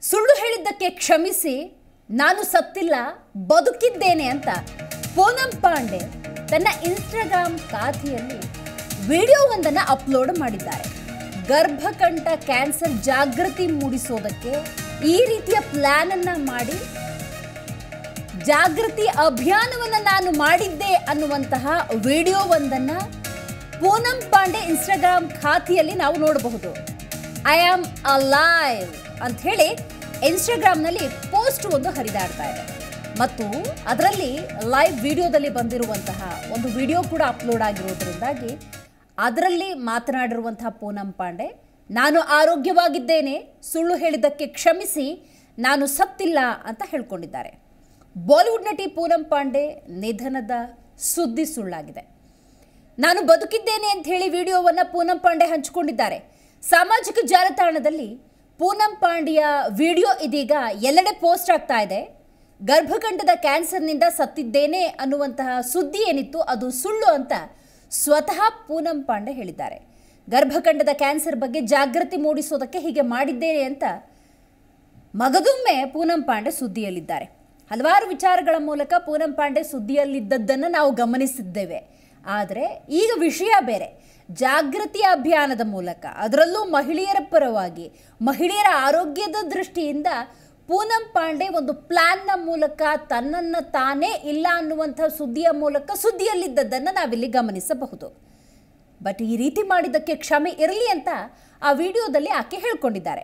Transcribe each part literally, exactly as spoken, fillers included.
ಸುಳ್ಳು ಹೇಳಿದ್ದಕ್ಕೆ ಕ್ಷಮಿಸಿ, ನಾನು ಸತ್ತಿಲ್ಲ ಬದುಕಿದ್ದೇನೆ ಅಂತ ಪೂನಂ ಪಾಂಡೆ ತನ್ನ ಇನ್ಸ್ಟಾಗ್ರಾಮ್ ಖಾತೆಯಲ್ಲಿ ವಿಡಿಯೋವೊಂದನ್ನು ಅಪ್ಲೋಡ್ ಮಾಡಿದ್ದಾರೆ. ಗರ್ಭಕಂಠ ಕ್ಯಾನ್ಸರ್ ಜಾಗೃತಿ ಮೂಡಿಸೋದಕ್ಕೆ ಈ ರೀತಿಯ ಪ್ಲಾನ್ ಅನ್ನ ಮಾಡಿ ಜಾಗೃತಿ ಅಭಿಯಾನವನ್ನು ನಾನು ಮಾಡಿದ್ದೆ ಅನ್ನುವಂತಹ ವಿಡಿಯೋವೊಂದನ್ನು ಪೂನಂ ಪಾಂಡೆ ಇನ್ಸ್ಟಾಗ್ರಾಮ್ ಖಾತೆಯಲ್ಲಿ ನಾವು ನೋಡಬಹುದು. ಐ ಆಮ್ ಅಲೈವ್ ಅಂತ ಹೇಳಿ ಇನ್ಸ್ಟಾಗ್ರಾಮ್ನಲ್ಲಿ ಪೋಸ್ಟ್ ಒಂದು ಹರಿದಾಡ್ತಾ ಇದೆ ಮತ್ತು ಅದರಲ್ಲಿ ಲೈವ್ ವಿಡಿಯೋದಲ್ಲಿ ಬಂದಿರುವಂತಹ ಒಂದು ವಿಡಿಯೋ ಕೂಡ ಅಪ್ಲೋಡ್ ಆಗಿರೋದ್ರಿಂದಾಗಿ ಅದರಲ್ಲಿ ಮಾತನಾಡಿರುವಂತಹ ಪೂನಂ ಪಾಂಡೆ, ನಾನು ಆರೋಗ್ಯವಾಗಿದ್ದೇನೆ, ಸುಳ್ಳು ಹೇಳಿದ್ದಕ್ಕೆ ಕ್ಷಮಿಸಿ, ನಾನು ಸತ್ತಿಲ್ಲ ಅಂತ ಹೇಳ್ಕೊಂಡಿದ್ದಾರೆ. ಬಾಲಿವುಡ್ ನಟಿ ಪೂನಂ ಪಾಂಡೆ ನಿಧನದ ಸುದ್ದಿ ಸುಳ್ಳಾಗಿದೆ. ನಾನು ಬದುಕಿದ್ದೇನೆ ಅಂತ ಹೇಳಿ ವಿಡಿಯೋವನ್ನು ಪೂನಂ ಪಾಂಡೆ ಹಂಚಿಕೊಂಡಿದ್ದಾರೆ. ಸಾಮಾಜಿಕ ಜಾಲತಾಣದಲ್ಲಿ ಪೂನಂ ಪಾಂಡೆಯ ವಿಡಿಯೋ ಇದೀಗ ಎಲ್ಲೆಡೆ ಪೋಸ್ಟ್ ಆಗ್ತಾ ಇದೆ. ಗರ್ಭಕಂಠದ ಕ್ಯಾನ್ಸರ್ನಿಂದ ಸತ್ತಿದ್ದೇನೆ ಅನ್ನುವಂತಹ ಸುದ್ದಿ ಏನಿತ್ತು ಅದು ಸುಳ್ಳು ಅಂತ ಸ್ವತಃ ಪೂನಂ ಪಾಂಡೆ ಹೇಳಿದ್ದಾರೆ. ಗರ್ಭಕಂಠದ ಕ್ಯಾನ್ಸರ್ ಬಗ್ಗೆ ಜಾಗೃತಿ ಮೂಡಿಸೋದಕ್ಕೆ ಹೀಗೆ ಮಾಡಿದ್ದೇನೆ ಅಂತ ಮಗದೊಮ್ಮೆ ಪೂನಂ ಪಾಂಡೆ ಸುದ್ದಿಯಲ್ಲಿದ್ದಾರೆ. ಹಲವಾರು ವಿಚಾರಗಳ ಮೂಲಕ ಪೂನಂ ಪಾಂಡೆ ಸುದ್ದಿಯಲ್ಲಿದ್ದದ್ದನ್ನು ನಾವು ಗಮನಿಸಿದ್ದೇವೆ. ಆದರೆ ಈಗ ವಿಷಯ ಬೇರೆ. ಜಾಗೃತಿ ಅಭಿಯಾನದ ಮೂಲಕ, ಅದರಲ್ಲೂ ಮಹಿಳೆಯರ ಪರವಾಗಿ, ಮಹಿಳೆಯರ ಆರೋಗ್ಯದ ದೃಷ್ಟಿಯಿಂದ ಪೂನಂ ಪಾಂಡೆ ಒಂದು ಪ್ಲಾನ್ನ ಮೂಲಕ ತನ್ನನ್ನು ತಾನೇ ಇಲ್ಲ ಅನ್ನುವಂಥ ಸುದ್ದಿಯ ಮೂಲಕ ಸುದ್ದಿಯಲ್ಲಿದ್ದದ್ದನ್ನು ನಾವಿಲ್ಲಿ ಗಮನಿಸಬಹುದು. ಬಟ್ ಈ ರೀತಿ ಮಾಡಿದ್ದಕ್ಕೆ ಕ್ಷಮೆ ಇರಲಿ ಅಂತ ಆ ವಿಡಿಯೋದಲ್ಲಿ ಆಕೆ ಹೇಳ್ಕೊಂಡಿದ್ದಾರೆ.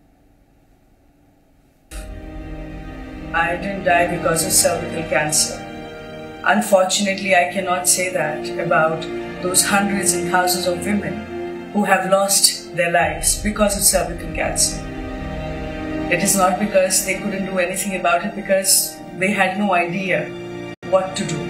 I didn't die because of cervical cancer. Unfortunately, I cannot say that about those hundreds and thousands of women who have lost their lives because of cervical cancer. It is not because they couldn't do anything about it, because they had no idea what to do.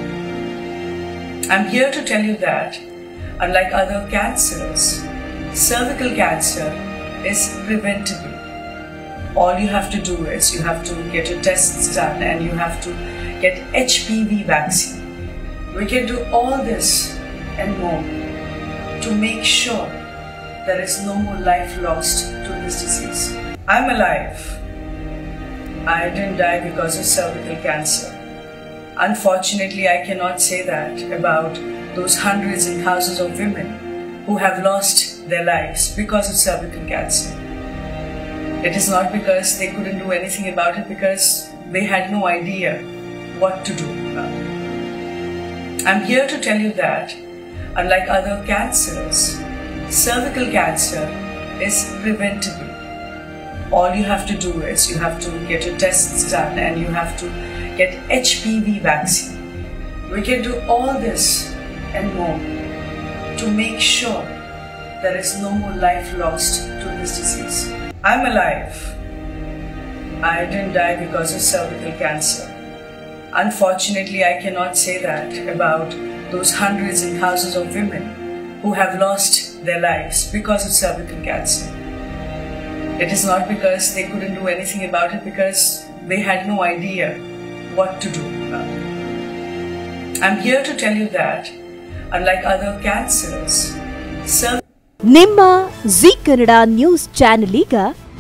I'm here to tell you that, unlike other cancers, cervical cancer is preventable. All you have to do is you have to get your tests done and you have to get H P V vaccine. We can do all this and more to make sure there is no more life lost to this disease. I'm alive. I didn't die because of cervical cancer. Unfortunately, I cannot say that about those hundreds and thousands of women who have lost their lives because of cervical cancer. It is not because they couldn't do anything about it, because they had no idea what to do. I'm here to tell you that, unlike other cancers, cervical cancer is preventable. All you have to do is you have to get your tests done and you have to get H P V vaccine. We can do all this and more to make sure there is no more life lost to this disease. I'm alive. I didn't die because of cervical cancer. Unfortunately, I cannot say that about those hundreds and thousands of women who have lost their lives because of cervical cancer. It is not because they couldn't do anything about it, because they had no idea what to do. I'm here to tell you that, unlike other cancers, cervical ನಿಮ್ಮ Zee Kannada news channel ಈಗ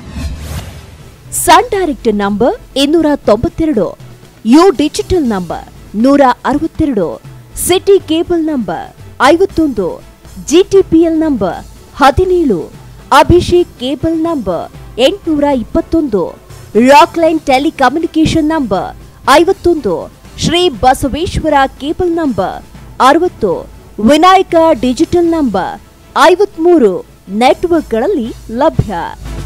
Sun direct number ಇನ್ನೂರ ತೊಂಬತ್ತೆರಡು, U digital number ನೂರ ಅರವತ್ತೆರಡು, city cable number ಐವತ್ತೊಂದು, GTPL number ಹದಿನೇಳು, Abhishek cable number ಎಂಟುನೂರ ಇಪ್ಪತ್ತೊಂದು, ರಾಕ್ಲೈನ್ ಟೆಲಿಕಮ್ಯುನಿಕೇಶನ್ ನಂಬರ್ ಐವತ್ತೊಂದು, ಶ್ರೀ ಬಸವೇಶ್ವರ ಕೇಬಲ್ ನಂಬರ್ ಅರವತ್ತು, ವಿನಾಯಕ ಡಿಜಿಟಲ್ ನಂಬರ್ ಐವತ್ಮೂರು ನೆಟ್ವರ್ಕ್ಗಳಲ್ಲಿ ಲಭ್ಯ.